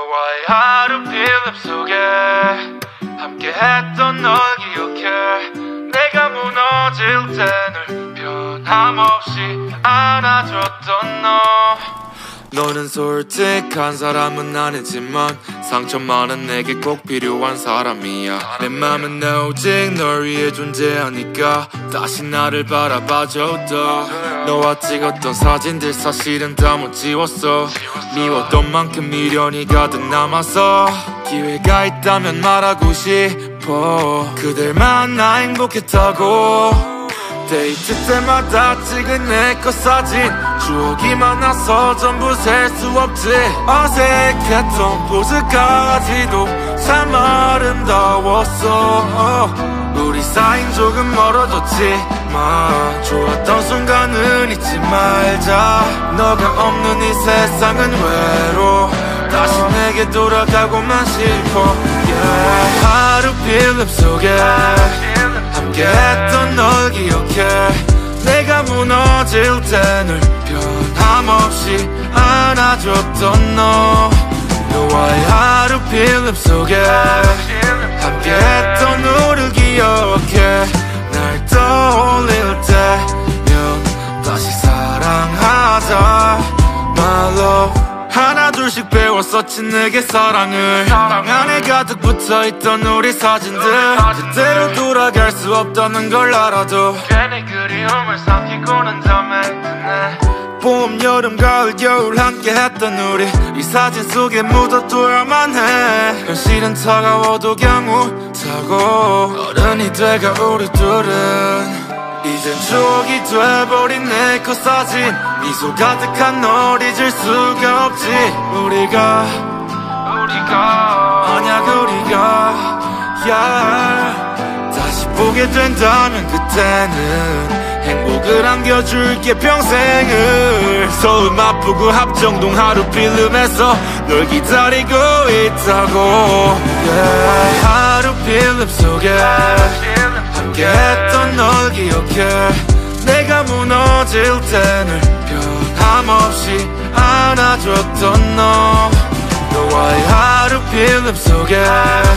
너와의 하루 필름 속에 함께했던 널 기억해. 내가 무너질 때 늘 변함없이 안아줬던 너. 너는 솔직한 사람은 아니지만 상처만은 내게 꼭 필요한 사람이야. 내 맘은 오직 널 위해 존재하니까 다시 나를 바라봐줘도. 너와 찍었던 사진들 사실은 다 못 지웠어. 미웠던 만큼 미련이 가득 남아서 기회가 있다면 말하고 싶어. 그댈 만나 행복했다고. 데이트 때마다 찍은 내 것 사진 추억이 많아서 전부 셀 수 없지. 어색했던 포즈까지도 참 아름다웠어. 우리 사이는 조금 멀어졌지만 좋았던 순간은 잊지 말자. 너가 없는 이 세상은 외로워. 다시 내게 돌아가고만 싶어. yeah. 하루 필름 속에 함께했던 널 기억해. 내가 무너질 때 늘 변함없이 안아줬던 너. 너와의 하루 필름 속에 함께했던 우릴 기억해. 날 떠올릴 때면 다시 사랑하자 my love. 하나 둘씩 배웠었지 내게 사랑을. 방 안에 가득 붙어있던 우리 사진들 그때로 돌아갈 수 없다는 걸 알아도 괜히 그리움을 삼키고는 잠에 드네. 봄 여름 가을 겨울 함께 했던 우리 이 사진 속에 묻어둬야만 해. 현실은 차가워도 그냥 웃자고. 어른이 돼가 우리 둘은 이젠 추억이 돼버린 내 컷 사진. 미소 가득한 널 잊을 수가 없지. 우리가 만약 우리가 다시 보게 된다면 그때는 행복을 안겨줄게 평생을. 서울 아프고 합정동 하루 필름에서 널 기다리고 있다고 yeah. 하루 필름 속에 함께했던 널 기억해. 내가 무너질 때 늘 변함없이 안아줬던 너. 너와의 하루 필름 속에